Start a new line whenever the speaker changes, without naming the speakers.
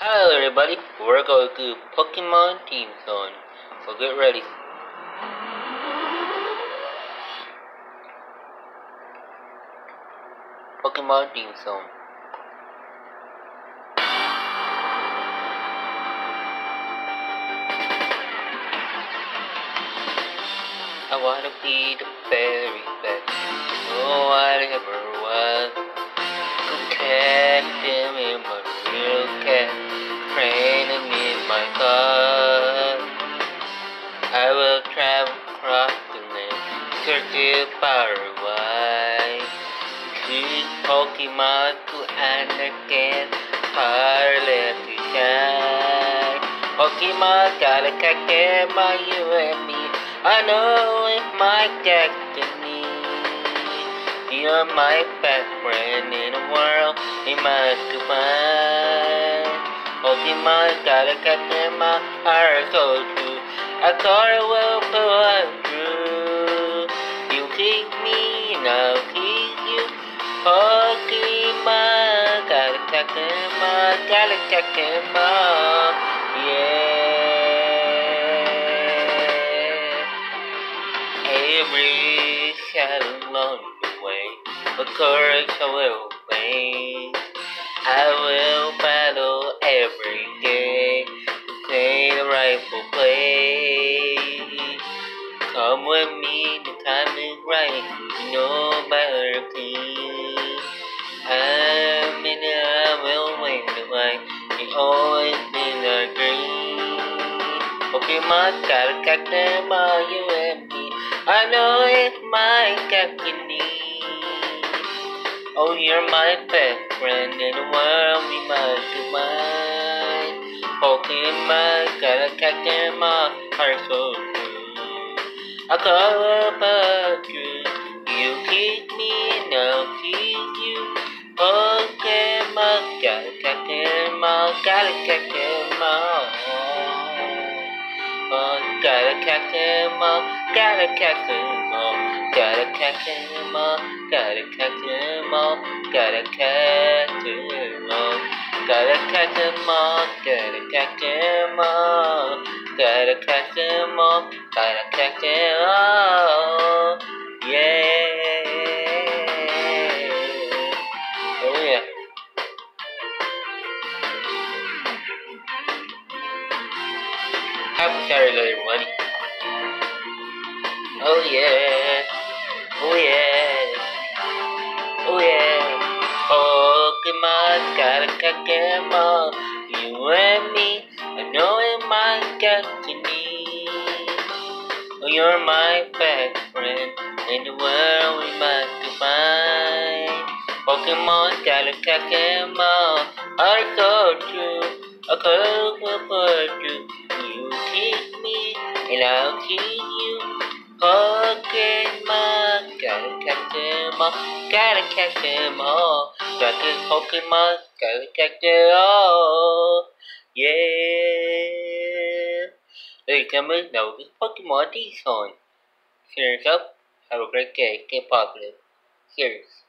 Hello everybody, we're going to Pokemon Team Zone, so get ready. Pokemon Team Zone. I wanna be the very best, oh whatever was. Go catch them in my real cat, training in my car. I will travel across the land, searching far away. Keep Pokemon to understand, fire left to shine. Pokemon gotta catch them by you and me. I know it's my destiny. You're my best friend in the world, we must combine. Pokemon gotta catch them, my heart so true. I thought it will pull through. You keep me and I'll keep you. Pokemon gotta catch them all, gotta catch them all. Yeah. Every shadow along the way, but courage I will obey. I will battle every day to take the rightful place. Come with me, the time is right, you know better too. I'm in it, I will win the fight, it's always been our dream. Pokemon gotta catch them all, you and me. I know it's my destiny. Oh, you're my best friend in the world, we must combine. Pokemon gotta catch them all, are so true. I call about you, you keep me and I'll keep you. Pokemon gotta catch them all, gotta catch them all. Gotta catch them all, gotta catch them all, gotta catch them all, gotta catch them all, gotta catch them all, gotta catch them all, gotta catch them all, gotta catch them all, gotta catch them all, yeah. Oh yeah. Happy Saturday, everybody. Oh yeah, oh yeah, oh yeah. Pokemon gotta catch them all. You and me, I know it my destiny. Oh, you're my best friend in the world, we must combine. Pokemon gotta catch them all. Are so true, a curve will put you. You keep me and I'll keep you. Pokemon, gotta catch them all, gotta catch them all. Got this Pokemon, gotta catch them all. Yeah. Ladies and gentlemen, that was Pokemon Team Zone. Cheers up, have a great day, stay positive. Cheers.